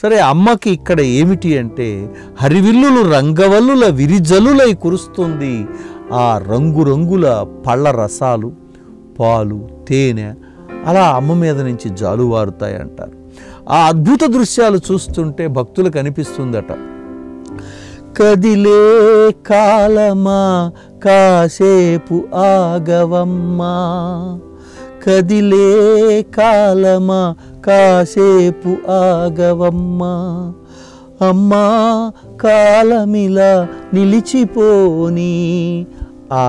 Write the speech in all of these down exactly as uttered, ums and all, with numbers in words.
సరే, అమ్మకి ఇక్కడ ఏమిటి అంటే హరివిల్లులు రంగవల్లుల విరిజలులై కురుస్తుంది ఆ రంగురంగుల పళ్ళ రసాలు, పాలు, తేనె అలా అమ్మ మీద నుంచి జాలువారుతాయి అంటారు. ఆ అద్భుత దృశ్యాలు చూస్తుంటే భక్తులకు అనిపిస్తుందట, కదిలే కాలమా కాసేపు ఆగవమ్మా, కదిలే కాలమా కాసేపు ఆగవమ్మా, అమ్మా కాలమిలా నిలిచిపోని. ఆ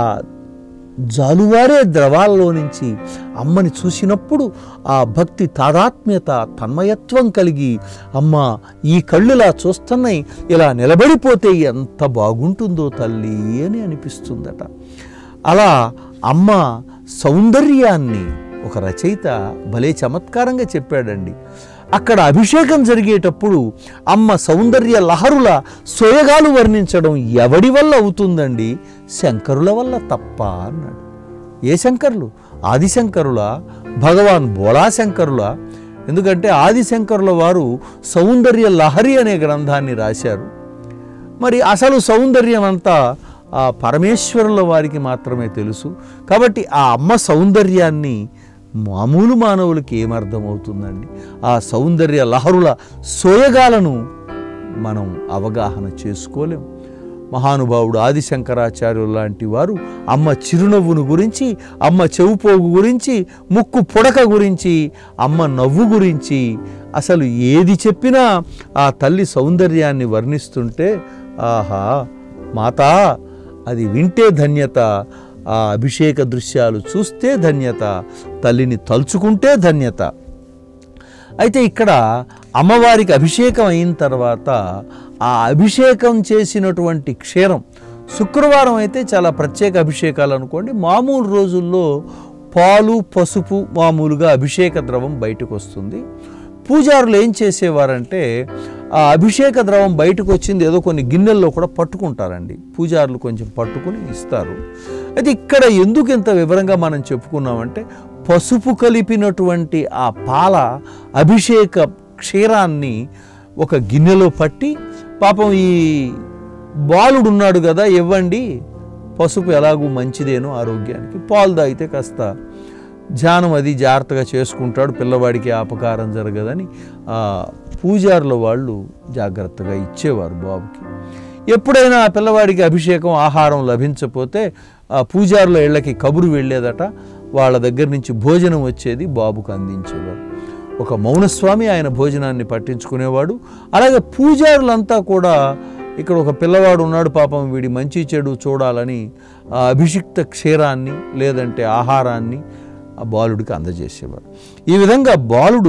జాలువారే ద్రవాల్లో నుంచి అమ్మని చూసినప్పుడు ఆ భక్తి తాదాత్మ్యత తన్మయత్వం కలిగి, అమ్మ ఈ కళ్ళులా చూస్తున్నాయి, ఇలా నిలబడిపోతే ఎంత బాగుంటుందో తల్లి అని అనిపిస్తుందట. అలా అమ్మ సౌందర్యాన్ని ఒక రచయిత భలే చమత్కారంగా చెప్పాడండి. అక్కడ అభిషేకం జరిగేటప్పుడు అమ్మ సౌందర్య లహరుల సోయగాలు వర్ణించడం ఎవడి వల్ల అవుతుందండి? శంకరుల వల్ల తప్ప అన్నాడు. ఏ శంకరులు? ఆదిశంకరుల, భగవాన్ బోళాశంకరుల? ఎందుకంటే ఆదిశంకరుల వారు సౌందర్య లహరి అనే గ్రంథాన్ని రాశారు. మరి అసలు సౌందర్యం అంతా ఆ పరమేశ్వరుల వారికి మాత్రమే తెలుసు. కాబట్టి ఆ అమ్మ సౌందర్యాన్ని మామూలు మానవులకి ఏమర్థమవుతుందండి? ఆ సౌందర్య లహరుల సోయగాలను మనం అవగాహన చేసుకోలేం. మహానుభావుడు ఆదిశంకరాచార్యులు లాంటి వారు అమ్మ చిరునవ్వును గురించి, అమ్మ చెవుపోగు గురించి, ముక్కు పుడక గురించి, అమ్మ నవ్వు గురించి, అసలు ఏది చెప్పినా ఆ తల్లి సౌందర్యాన్ని వర్ణిస్తుంటే, ఆహా మాతా అది వింటే ధన్యత, ఆ అభిషేక దృశ్యాలు చూస్తే ధన్యత, తల్లిని తలుచుకుంటే ధన్యత. అయితే ఇక్కడ అమ్మవారికి అభిషేకం అయిన తర్వాత ఆ అభిషేకం చేసినటువంటి క్షీరం, శుక్రవారం అయితే చాలా ప్రత్యేక అభిషేకాలు అనుకోండి, మామూలు రోజుల్లో పాలు పసుపు మామూలుగా అభిషేక ద్రవం బయటకు వస్తుంది. పూజారులు ఏం చేసేవారంటే ఆ అభిషేక ద్రవం బయటకు వచ్చింది ఏదో కొన్ని గిన్నెల్లో కూడా పట్టుకుంటారండి. పూజారులు కొంచెం పట్టుకుని ఇస్తారు. అయితే ఇక్కడ ఎందుకు ఇంత వివరంగా మనం చెప్పుకున్నామంటే, పసుపు కలిపినటువంటి ఆ పాల అభిషేక క్షీరాన్ని ఒక గిన్నెలో పట్టి, పాపం ఈ బాలుడు ఉన్నాడు కదా, ఇవ్వండి, పసుపు ఎలాగూ మంచిదేనో ఆరోగ్యానికి, పాలు తాగితే కాస్త ధ్యానం అది జాగ్రత్తగా చేసుకుంటాడు, పిల్లవాడికి అపకారం జరగదని ఆ పూజారుల వాళ్ళు జాగ్రత్తగా ఇచ్చేవారు బాబుకి. ఎప్పుడైనా ఆ పిల్లవాడికి అభిషేకం ఆహారం లభించకపోతే ఆ పూజారుల ఇళ్ళకి కబురు వెళ్ళేదట, వాళ్ళ దగ్గర నుంచి భోజనం వచ్చేది, బాబుకు అందించేవారు. ఒక మౌనస్వామి ఆయన భోజనాన్ని పట్టించుకునేవాడు. అలాగే పూజారులంతా కూడా ఇక్కడ ఒక పిల్లవాడు ఉన్నాడు పాపం, వీడి మంచి చెడు చూడాలని ఆ అభిషిక్త క్షీరాన్ని లేదంటే ఆహారాన్ని ఆ బాలుడికి అందజేసేవారు. ఈ విధంగా బాలుడు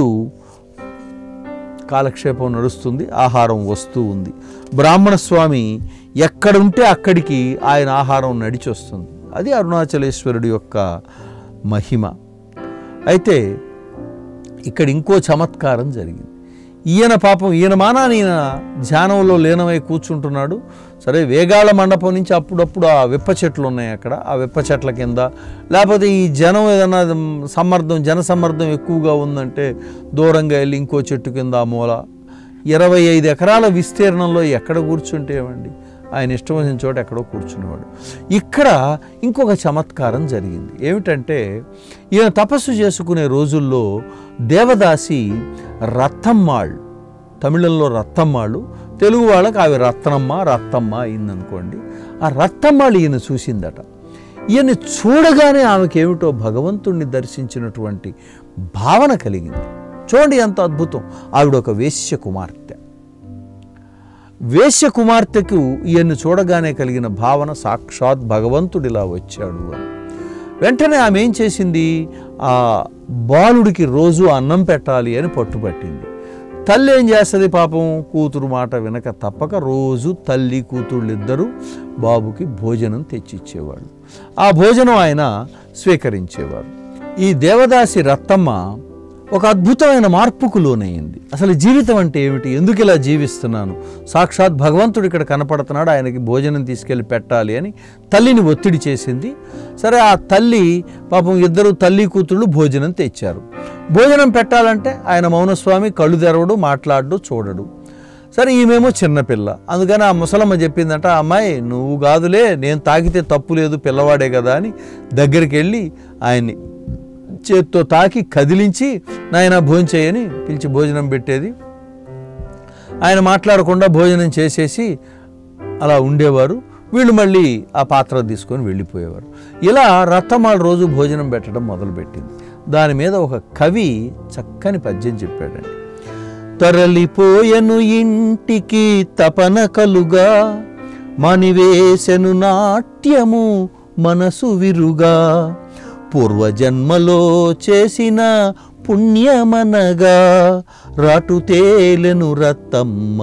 కాలక్షేపం నడుస్తుంది, ఆహారం వస్తూ ఉంది. బ్రాహ్మణ స్వామి ఎక్కడుంటే అక్కడికి ఆయన ఆహారం నడిచి వస్తుంది. అది అరుణాచలేశ్వరుడి యొక్క మహిమ. అయితే ఇక్కడ ఇంకో చమత్కారం జరిగింది. ఈయన పాపం ఈయన మానాన్ని ఈయన ధ్యానంలో లీనమై కూర్చుంటున్నాడు. సరే, వేగాళ మండపం నుంచి అప్పుడప్పుడు ఆ విప్ప చెట్లు ఉన్నాయి అక్కడ, ఆ విప్ప చెట్ల కింద, లేకపోతే ఈ జనం ఏదన్నా సమ్మర్దం జన సమ్మర్దం ఎక్కువగా ఉందంటే దూరంగా వెళ్ళి ఇంకో చెట్టు కింద ఆ మూల, ఇరవై ఐదు ఎకరాల విస్తీర్ణంలో ఎక్కడ కూర్చుంటేవండి, ఆయన ఇష్టం వచ్చిన చోట ఎక్కడో కూర్చునేవాడు. ఇక్కడ ఇంకొక చమత్కారం జరిగింది. ఏమిటంటే, ఈయన తపస్సు చేసుకునే రోజుల్లో దేవదాసి రత్తమ్మాళ్, తమిళంలో రత్తమ్మాళ్ళు, తెలుగు వాళ్ళకి అవి రత్నమ్మ రత్తమ్మ అయిందనుకోండి. ఆ రత్తమ్మాళ్ళు ఈయన చూసిందట. ఈయన్ని చూడగానే ఆమెకేమిటో భగవంతుణ్ణి దర్శించినటువంటి భావన కలిగింది. చూడండి ఎంత అద్భుతం. ఆవిడ ఒక వేశ్య కుమార్తె. వేశ్య కుమార్తెకు ఈయన్ని చూడగానే కలిగిన భావన, సాక్షాత్ భగవంతుడిలా వచ్చాడు అని. వెంటనే ఆమె ఏం చేసింది, ఆ బాలుడికి రోజు అన్నం పెట్టాలి అని పట్టుబట్టింది. తల్లి ఏం చేస్తుంది పాపం, కూతురు మాట వినక తప్పక రోజు తల్లి కూతుళ్ళు ఇద్దరు బాబుకి భోజనం తెచ్చిచ్చేవాళ్ళు. ఆ భోజనం ఆయన స్వీకరించేవారు. ఈ దేవదాసి రత్తమ్మ ఒక అద్భుతమైన మార్పుకు లోనయ్యింది. అసలు జీవితం అంటే ఏమిటి, ఎందుకు ఇలా జీవిస్తున్నాను, సాక్షాత్ భగవంతుడు ఇక్కడ కనపడుతున్నాడు, ఆయనకి భోజనం తీసుకెళ్ళి పెట్టాలి అని తల్లిని ఒత్తిడి చేసింది. సరే, ఆ తల్లి పాపం ఇద్దరు తల్లి కూతుళ్ళు భోజనం తెచ్చారు. భోజనం పెట్టాలంటే ఆయన మౌనస్వామి కళ్ళు తెరవడు, మాట్లాడు, చూడడు. సరే ఈమెమో చిన్నపిల్ల, అందుకని ఆ ముసలమ్మ చెప్పిందంట, అమ్మాయి నువ్వు కాదులే, నేను తాకితే తప్పు లేదు, పిల్లవాడే కదా అని దగ్గరికి వెళ్ళి ఆయన్ని చేత్తో తాకి కదిలించి నాయన భోజనం చేయని పిలిచి భోజనం పెట్టేది. ఆయన మాట్లాడకుండా భోజనం చేసేసి అలా ఉండేవారు. వీళ్ళు మళ్ళీ ఆ పాత్ర తీసుకొని వెళ్ళిపోయేవారు. ఇలా రత్తమాల రోజు భోజనం పెట్టడం మొదలుపెట్టింది. దాని మీద ఒక కవి చక్కని పద్యం చెప్పాడండి. తరలిపోయెను ఇంటికి తపన కలుగా, మణివేశను నాట్యము మనసు విరుగా, పూర్వజన్మలో చేసిన పుణ్యమనగా, రాటు తేలెను రత్తమ్మ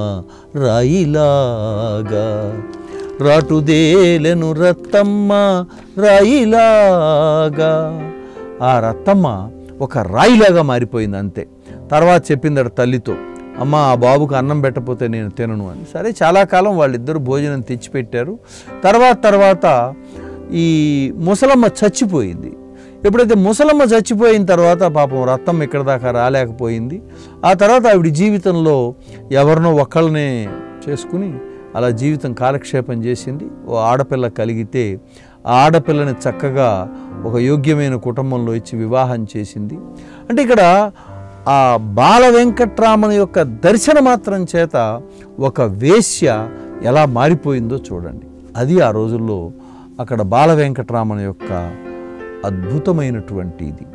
రాయిలాగా, రాటు తేలెను రత్తమ్మ రాయిలాగా. ఆ రత్తమ్మ ఒక రాయిలాగా మారిపోయింది అంతే. తర్వాత చెప్పిందట తల్లితో, అమ్మ ఆ బాబుకు అన్నం పెట్టకపోతే నేను తినను అని. సరే చాలా కాలం వాళ్ళిద్దరూ భోజనం తెచ్చిపెట్టారు. తర్వాత తర్వాత ఈ ముసలమ్మ చచ్చిపోయింది. ఎప్పుడైతే ముసలమ్మ చచ్చిపోయిన తర్వాత పాపం రత్తమ్మ ఇక్కడ దాకా రాలేకపోయింది. ఆ తర్వాత ఆవిడ జీవితంలో ఎవరినో ఒకళ్ళనే చేసుకుని అలా జీవితం కాలక్షేపం చేసింది. ఓ ఆడపిల్ల కలిగితే ఆ ఆడపిల్లని చక్కగా ఒక యోగ్యమైన కుటుంబంలో ఇచ్చి వివాహం చేసింది. అంటే ఇక్కడ ఆ బాల వెంకట్రామన్ యొక్క దర్శన మాత్రం చేత ఒక వేశ్య ఎలా మారిపోయిందో చూడండి. అది ఆ రోజుల్లో అక్కడ బాల వెంకట్రామన్ యొక్క అద్భుతమైనటువంటి ఇది.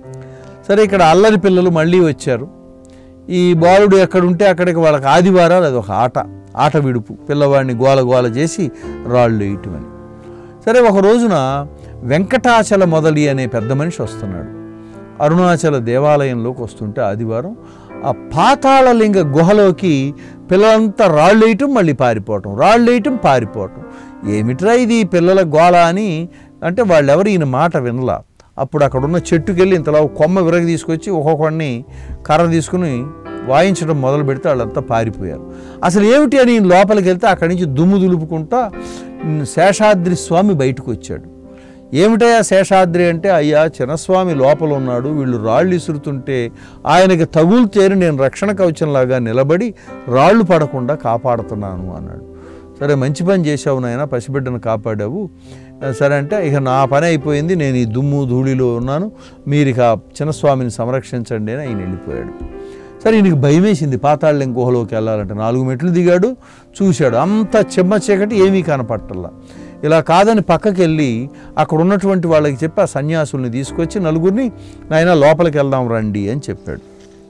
సరే ఇక్కడ అల్లరి పిల్లలు మళ్ళీ వచ్చారు. ఈ బాలుడు ఎక్కడుంటే అక్కడికి వాళ్ళకి ఆదివారాలు అది ఒక ఆట ఆట విడుపు, పిల్లవాడిని గోల గోల చేసి రాళ్ళు వేయటమని. సరే ఒక రోజున వెంకటాచల మొదలి అనే పెద్ద మనిషి వస్తున్నాడు. అరుణాచల దేవాలయంలోకి వస్తుంటే ఆదివారం ఆ పాతాళలింగ గుహలోకి పిల్లలంతా రాళ్ళు వేయటం, మళ్ళీ పారిపోవటం, రాళ్ళు వేయటం, పారిపోవటం. ఏమిట్రా ఇది పిల్లల గోల అని అంటే వాళ్ళెవరు ఈయన మాట వినలా. అప్పుడు అక్కడున్న చెట్టుకెళ్ళి ఇంతలా కొమ్మ విరగ తీసుకొచ్చి ఒక్కొక్కడిని కర్ర తీసుకుని వాయించడం మొదలు పెడితే వాళ్ళంతా పారిపోయారు. అసలు ఏమిటి అని లోపలికి వెళ్తే అక్కడి నుంచి దుమ్ము దులుపుకుంటా శేషాద్రి స్వామి బయటకు వచ్చాడు. ఏమిటయ్యా శేషాద్రి అంటే, అయ్యా చిన్నస్వామి లోపల ఉన్నాడు, వీళ్ళు రాళ్ళు ఇసురుతుంటే ఆయనకి తగులుతేరి నేను రక్షణ కవచంలాగా నిలబడి రాళ్ళు పడకుండా కాపాడుతున్నాను అన్నాడు. సరే మంచి పని చేసావు నాయన, పసిబిడ్డను కాపాడావు. సరే అంటే ఇక నా పని అయిపోయింది, నేను ఈ దుమ్ము ధూళిలో ఉన్నాను, మీరు ఇక చిన్నస్వామిని సంరక్షించండి అని ఆయన వెళ్ళిపోయాడు. సరే ఈయనకి భయం వేసింది పాతాళలింగ గుహలోకి వెళ్ళాలంటే. నాలుగు మెట్లు దిగాడు, చూశాడు, అంత చెమ్మ చీకటి, ఏమీ కనపట్టల్లా. ఇలా కాదని పక్కకి వెళ్ళి అక్కడ ఉన్నటువంటి వాళ్ళకి చెప్పి ఆ సన్యాసుల్ని తీసుకొచ్చి నలుగురిని నాయన లోపలికి వెళ్దాం రండి అని చెప్పాడు.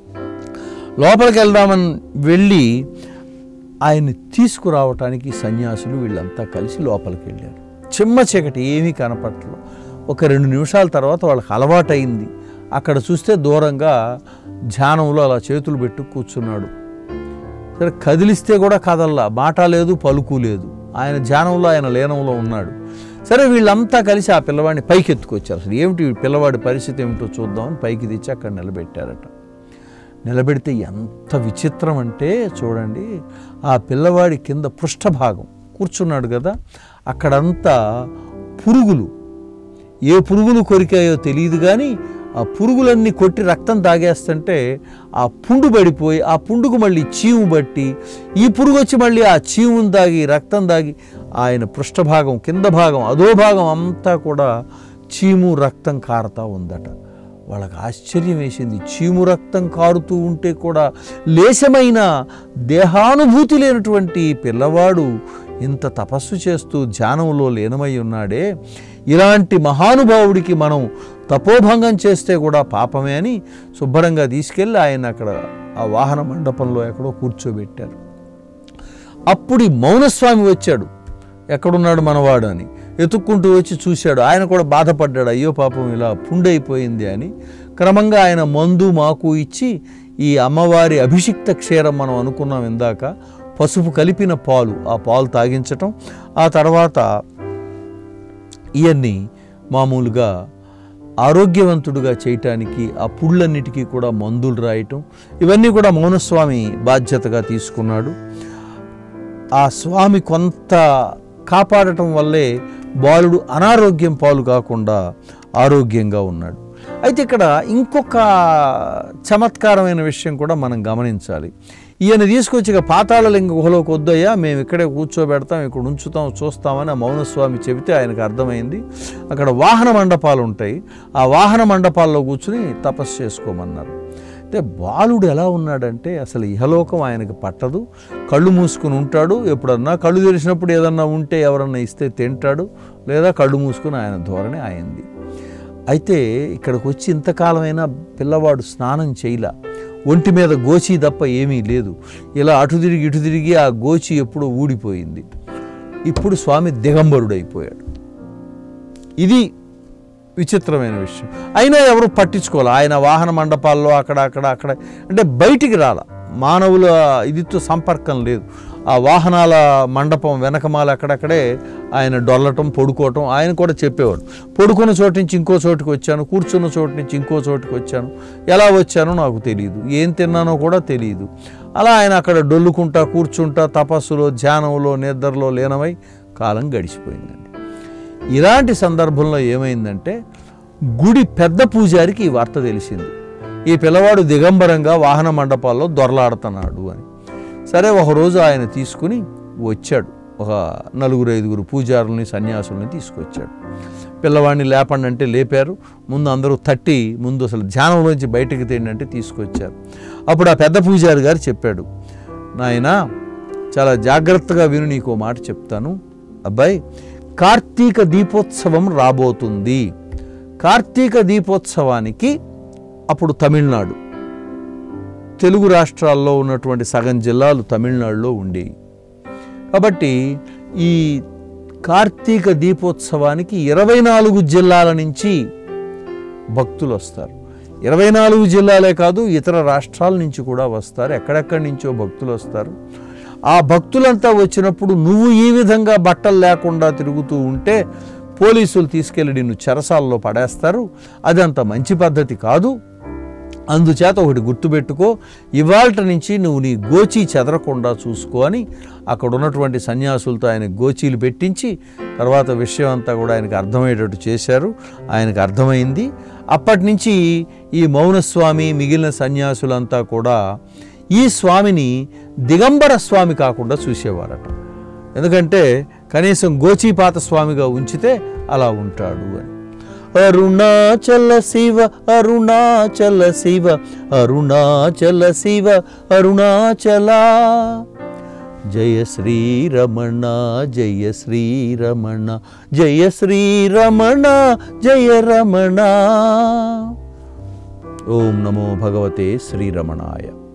లోపలికి వెళ్దామని వెళ్ళి ఆయన్ని తీసుకురావటానికి సన్యాసులు వీళ్ళంతా కలిసి లోపలికి వెళ్ళారు. చెమ్మ చీకటి, ఏమీ కనపట్టలేదు. ఒక రెండు నిమిషాల తర్వాత వాళ్ళకి అలవాటైంది. అక్కడ చూస్తే దూరంగా ధ్యానంలో అలా చేతులు పెట్టు కూర్చున్నాడు. సరే కదిలిస్తే కూడా కదల్లా, మాట లేదు, పలుకు లేదు. ఆయన ధ్యానంలో ఆయన లీనంలో ఉన్నాడు. సరే వీళ్ళంతా కలిసి ఆ పిల్లవాడిని పైకి ఎత్తుకొచ్చారు. అసలు ఏమిటి పిల్లవాడి పరిస్థితి ఏమిటో చూద్దామని పైకి తెచ్చి అక్కడ నిలబెట్టారట. నిలబెడితే ఎంత విచిత్రం అంటే చూడండి, ఆ పిల్లవాడి కింద పృష్ఠభాగం కూర్చున్నాడు కదా, అక్కడంతా పురుగులు, ఏ పురుగులు కొరికాయో తెలియదు కానీ ఆ పురుగులన్నీ కొట్టి రక్తం తాగేస్తుంటే ఆ పుండు పడిపోయి ఆ పుండుకు మళ్ళీ చీము బట్టి ఈ పురుగు వచ్చి మళ్ళీ ఆ చీమును తాగి రక్తం తాగి ఆయన పృష్ఠభాగం కింద భాగం అదో భాగం అంతా కూడా చీము రక్తం కారుతూ ఉందట. వాళ్ళకి ఆశ్చర్యం వేసింది. చీము రక్తం కారుతూ ఉంటే కూడా లేశమైన దేహానుభూతి లేనటువంటి పిల్లవాడు ఇంత తపస్సు చేస్తూ ధ్యానంలో లీనమై ఉన్నాడే, ఇలాంటి మహానుభావుడికి మనం తపోభంగం చేస్తే కూడా పాపమే అని శుభ్రంగా తీసుకెళ్ళి ఆయన అక్కడ ఆ వాహన మండపంలో ఎక్కడో కూర్చోబెట్టారు. అప్పుడు ఈ మౌనస్వామి వచ్చాడు, ఎక్కడున్నాడు మనవాడు అని ఎత్తుక్కుంటూ వచ్చి చూశాడు. ఆయన కూడా బాధపడ్డాడు, అయ్యో పాపం ఇలా పుండైపోయింది అని. క్రమంగా ఆయన మందు మాకు ఇచ్చి ఈ అమ్మవారి అభిషిక్త క్షీరం మనం అనుకున్నాం ఇందాక, పసుపు కలిపిన పాలు, ఆ పాలు తాగించటం, ఆ తర్వాత ఇవన్నీ మామూలుగా ఆరోగ్యవంతుడుగా చేయటానికి ఆ పుళ్ళన్నిటికీ కూడా మందులు రాయటం, ఇవన్నీ కూడా మౌనస్వామి బాధ్యతగా తీసుకున్నాడు. ఆ స్వామి కొంత కాపాడటం వల్లే బాలుడు అనారోగ్యం పాలు కాకుండా ఆరోగ్యంగా ఉన్నాడు. అయితే ఇక్కడ ఇంకొక చమత్కారమైన విషయం కూడా మనం గమనించాలి. ఈయన తీసుకొచ్చి ఇక పాతాళలింగ గుహలోకి వద్దయ్యా, మేము ఇక్కడే కూర్చోబెడతాం, ఇక్కడ ఉంచుతాం, చూస్తామని ఆ మౌనస్వామి చెబితే ఆయనకు అర్థమైంది. అక్కడ వాహన మండపాలు ఉంటాయి, ఆ వాహన మండపాల్లో కూర్చుని తపస్సు చేసుకోమన్నారు. అంటే బాలుడు ఎలా ఉన్నాడంటే అసలు ఇహలోకం ఆయనకు పట్టదు, కళ్ళు మూసుకుని ఉంటాడు. ఎప్పుడన్నా కళ్ళు తెరిచినప్పుడు ఏదన్నా ఉంటే ఎవరన్నా ఇస్తే తింటాడు, లేదా కళ్ళు మూసుకుని ఆయన ధోరణి అయింది. అయితే ఇక్కడికి వచ్చి ఇంతకాలమైనా పిల్లవాడు స్నానం చేయలా, ఒంటి మీద గోచి తప్ప ఏమీ లేదు. ఇలా అటు తిరిగి ఇటు తిరిగి ఆ గోచి ఎప్పుడో ఊడిపోయింది. ఇప్పుడు స్వామి దిగంబరుడైపోయాడు. ఇది విచిత్రమైన విషయం. అయినా ఎవరు పట్టించుకోవాలి. ఆయన వాహన మండపాల్లో అక్కడ అక్కడ అక్కడ అంటే బయటికి రాల, మానవుల ఇదితో సంపర్కం లేదు. ఆ వాహనాల మండపం వెనకమాల అక్కడక్కడే ఆయన డొల్లటం, పడుకోవటం. ఆయన కూడా చెప్పేవాడు, పడుకున్న చోటు నుంచి ఇంకో చోటుకి వచ్చాను, కూర్చున్న చోటు నుంచి ఇంకో చోటుకి వచ్చాను, ఎలా వచ్చానో నాకు తెలియదు, ఏం తిన్నానో కూడా తెలియదు. అలా ఆయన అక్కడ డొల్లుకుంటా కూర్చుంటా తపస్సులో, ధ్యానంలో, నిద్రలో లీనమై కాలం గడిచిపోయిందండి. ఇలాంటి సందర్భంలో ఏమైందంటే గుడి పెద్ద పూజారికి ఈ వార్త తెలిసింది, ఈ పిల్లవాడు దిగంబరంగా వాహన మండపాల్లో దొరలాడుతున్నాడు అని. సరే ఒకరోజు ఆయన తీసుకుని వచ్చాడు, ఒక నలుగురు ఐదుగురు పూజారుల్ని సన్యాసుల్ని తీసుకొచ్చాడు. పిల్లవాడిని లేపండి అంటే లేపారు. ముందు అందరూ తట్టి ముందు అసలు ధ్యానంలోంచి బయటకు తేండి అంటే తీసుకొచ్చారు. అప్పుడు ఆ పెద్ద పూజారి గారు చెప్పాడు, నాయనా చాలా జాగ్రత్తగా విను, నీకు మాట చెప్తాను అబ్బాయి, కార్తీక దీపోత్సవం రాబోతుంది. కార్తీక దీపోత్సవానికి అప్పుడు తమిళనాడు, తెలుగు రాష్ట్రాల్లో ఉన్నటువంటి సగం జిల్లాలు తమిళనాడులో ఉండేవి. కాబట్టి ఈ కార్తీక దీపోత్సవానికి ఇరవై నాలుగు జిల్లాల నుంచి భక్తులు వస్తారు. ఇరవై నాలుగు జిల్లాలే కాదు, ఇతర రాష్ట్రాల నుంచి కూడా వస్తారు, ఎక్కడెక్కడి నుంచో భక్తులు వస్తారు. ఆ భక్తులంతా వచ్చినప్పుడు నువ్వు ఈ విధంగా బట్టలు లేకుండా తిరుగుతూ ఉంటే పోలీసులు తీసుకెళ్ళి నిన్ను చెరసాల్లో పడేస్తారు. అదంత మంచి పద్ధతి కాదు. అందుచేత ఒకటి గుర్తుపెట్టుకో, ఇవాళ నుంచి నువ్వు నీ గోచీ చెదరకుండా చూసుకో అని అక్కడ ఉన్నటువంటి సన్యాసులతో ఆయన గోచీలు పెట్టించి తర్వాత విషయం అంతా కూడా ఆయనకు అర్థమయ్యేటట్టు చేశారు. ఆయనకు అర్థమైంది. అప్పటి నుంచి ఈ మౌనస్వామి మిగిలిన సన్యాసులంతా కూడా ఈ స్వామిని దిగంబర స్వామి కాకుండా చూసేవారట. ఎందుకంటే కనీసం గోచీపాత స్వామిగా ఉంచితే అలా ఉంటాడు అని. అరుణాచల శివ అరుణాచల శివ అరుణాచల శివ అరుణాచల, జయ శ్రీరమణ జయ శ్రీరమణ జయ శ్రీరమణ జయ రమణ. ఓం నమో భగవతే శ్రీరమణాయ.